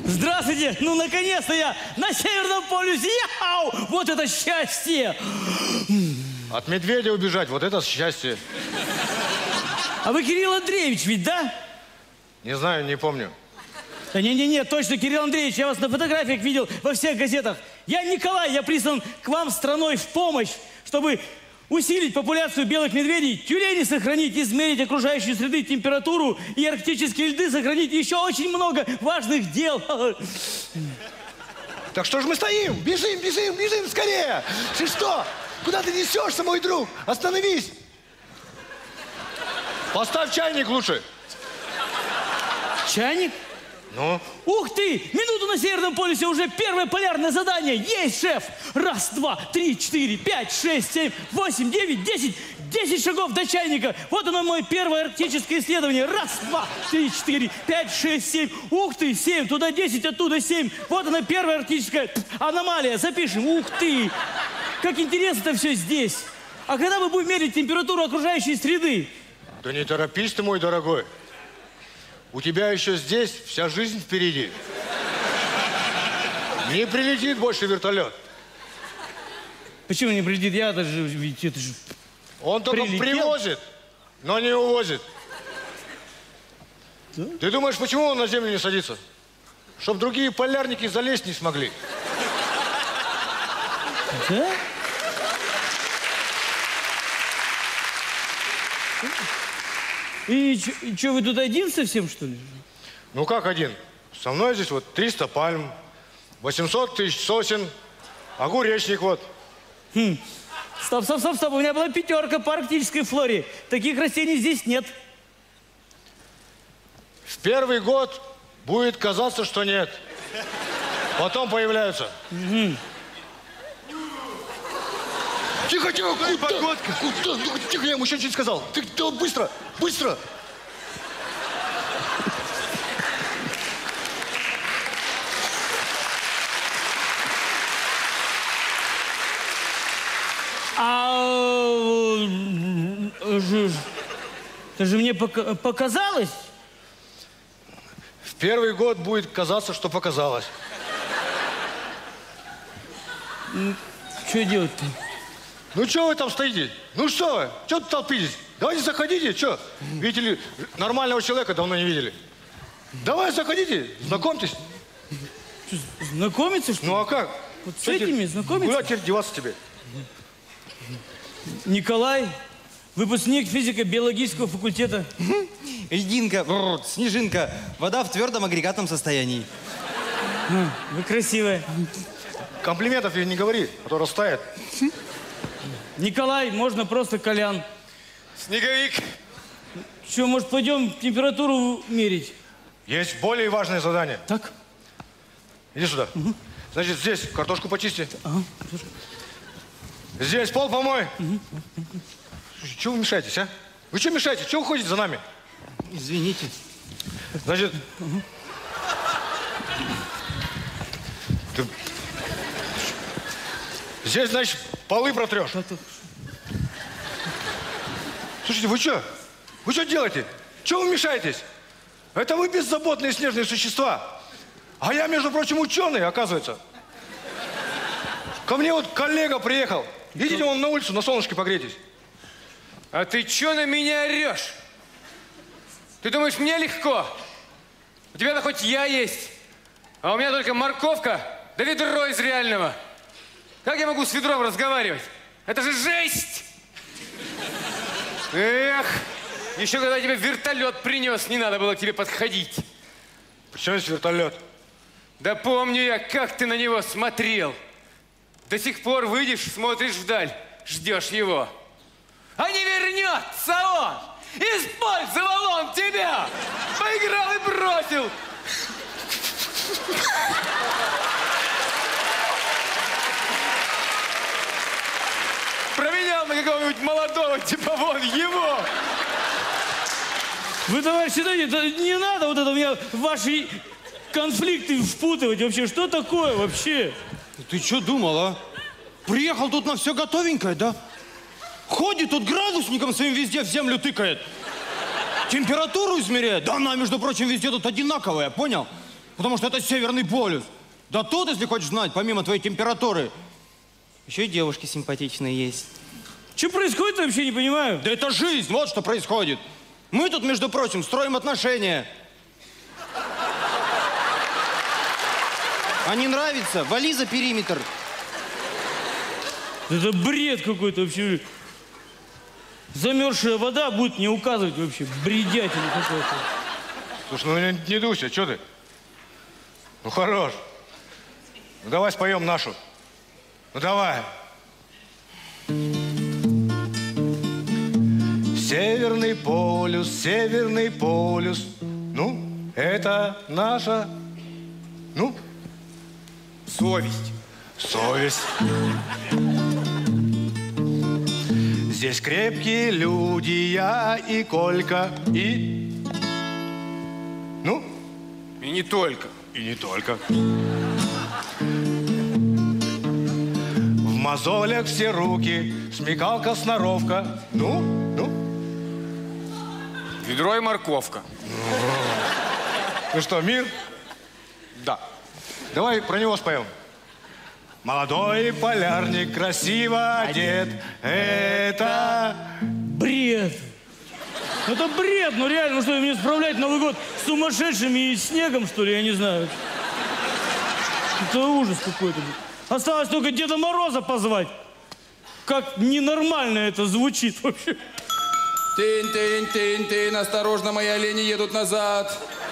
Здравствуйте! Ну, наконец-то я на Северном полюсе! Яу! Вот это счастье! От медведя убежать, вот это счастье. А вы Кирилл Андреевич ведь, да? Не знаю, не помню. Да не-не-не, точно, Кирилл Андреевич, я вас на фотографиях видел во всех газетах. Я Николай, я прислан к вам страной в помощь, чтобы усилить популяцию белых медведей, тюленей сохранить, измерить окружающую среду, температуру и арктические льды сохранить. Еще очень много важных дел. Так что же мы стоим? Бежим, бежим, бежим скорее! Ты что? Куда ты несешься, мой друг? Остановись! Поставь чайник лучше. Чайник? Ну? Ух ты! Минуту на Северном полюсе, уже первое полярное задание. Есть, шеф! Раз, два, три, четыре, пять, шесть, семь, восемь, девять, десять. 10 шагов до чайника. Вот оно, мое первое арктическое исследование. Раз, два, три, четыре, пять, шесть, семь. Ух ты, 7, туда 10, оттуда 7. Вот она, первая арктическая аномалия. Запишем. Ух ты! Как интересно-то все здесь. А когда мы будем мерить температуру окружающей среды? Да не торопись ты, мой дорогой. У тебя еще здесь вся жизнь впереди. Не прилетит больше вертолет. Почему не прилетит? Я-то же, ведь это же... Он только привозит, но не увозит. Да? Ты думаешь, почему он на землю не садится? Чтоб другие полярники залезть не смогли. Да? И что, вы тут один совсем, что ли? Ну как один? Со мной здесь вот 300 пальм, 800 тысяч сосен, огуречник вот. Стоп, у меня была 5 по арктической флоре. Таких растений здесь нет. В первый год будет казаться, что нет. Потом появляются. Тихо, тихо, погодка. Куда? Тихо, я ему еще ничего не сказал. Ты быстро, быстро. Это же мне показалось. В первый год будет казаться, что показалось. Что делать-то? Ну, что вы там стоите? Ну, что вы? Что тут толпитесь? Давайте заходите, что? Видите ли, нормального человека давно не видели. Давай, заходите, знакомьтесь. Что, знакомиться, что ли? Ну, а как? Вот с этими знакомиться? Куда теперь деваться тебе? Николай, выпускник физико-биологического факультета. Льдинка, снежинка, вода в твердом агрегатном состоянии. Вы красивая. Комплиментов ей не говори, а то растает. Николай, можно просто Колян. Снеговик. Что, может, пойдем температуру мерить? Есть более важное задание. Так. Иди сюда. Значит, здесь картошку почисти. Здесь пол помой. Слушай, чего вы мешаетесь, а? Вы что мешаете? Чего уходите за нами? Извините. Значит... Ты... Здесь, значит, полы протрешь. Слушайте, вы что? Вы что делаете? Чего вы мешаетесь? Это вы беззаботные снежные существа. А я, между прочим, ученый, оказывается. Ко мне вот коллега приехал. Идите вон на улицу, на солнышке погрейтесь. А ты чё на меня орешь? Ты думаешь, мне легко? У тебя-то хоть я есть, а у меня только морковка да ведро из реального. Как я могу с ведром разговаривать? Это же жесть! Эх, еще когда тебе вертолет принес, не надо было к тебе подходить. Почему здесь вертолет? Да помню я, как ты на него смотрел. До сих пор выйдешь, смотришь вдаль, ждешь его. А не вернется он! Использовал он тебя! Поиграл и бросил! Променял на какого-нибудь молодого, типа вон его! Вы, товарищи, не надо вот это у меня ваши конфликты впутывать вообще. Что такое вообще? Ты что думал, а? Приехал тут на все готовенькое, да? Ходит тут градусником своим везде в землю тыкает. Температуру измеряет. Да она, между прочим, везде тут одинаковая, понял? Потому что это Северный полюс. Да тут, если хочешь знать, помимо твоей температуры, еще и девушки симпатичные есть. Что происходит, вообще не понимаю. Да это жизнь, вот что происходит. Мы тут, между прочим, строим отношения. А не нравится? Вали за периметр. Это бред какой-то вообще. Замерзшая вода будет не указывать вообще. Бредятина какой-то. Слушай, ну не дуйся, что ты? Ну хорош. Ну давай споем нашу. Ну давай. Северный полюс. Ну, это наша, ну, Совесть. совесть. Здесь крепкие люди, я и Колька, и... Ну, И не только. и не только. В мозолях все руки, смекалка, сноровка. Ну. Ведро и морковка. Ну что, мир? Да. Давай про него споем. Молодой полярник, красиво одет. Это... Бред. Это бред, ну реально, ну что, мне справлять Новый год с сумасшедшими и снегом, что ли, я не знаю. Это ужас какой-то. Осталось только Деда Мороза позвать. Как ненормально это звучит вообще. Тынь, осторожно, мои олени едут назад.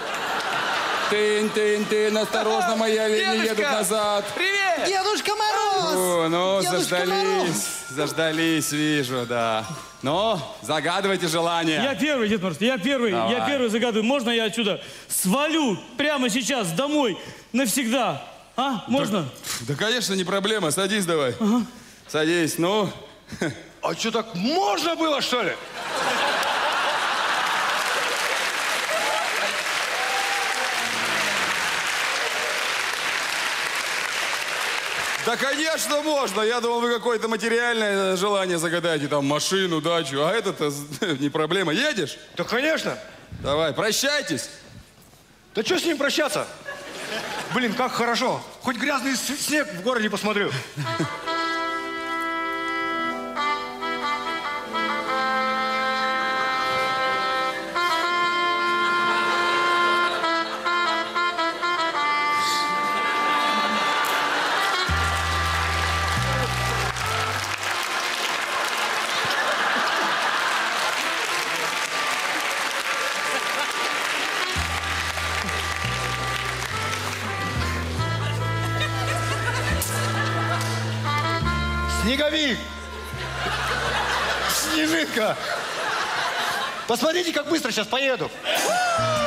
Тынь, осторожно, мои олени едут назад. Привет! Дедушка Мороз! О, ну, Дедушка Мороз! заждались, вижу, да. Ну, загадывайте желание. Я первый, Дед Мороз, я первый загадываю. Можно я отсюда свалю прямо сейчас домой навсегда? А, можно? Да, конечно, не проблема, садись давай. Садись, ну. А что, так можно было, что ли? Да, конечно, можно. Я думал, вы какое-то материальное желание загадаете, там, машину, дачу. А это-то не проблема. Едешь? Да, конечно. Давай, прощайтесь. Да что с ним прощаться? Блин, как хорошо. Хоть грязный снег в городе посмотрю. Снеговик! Снежинка! Посмотрите, как быстро сейчас поеду.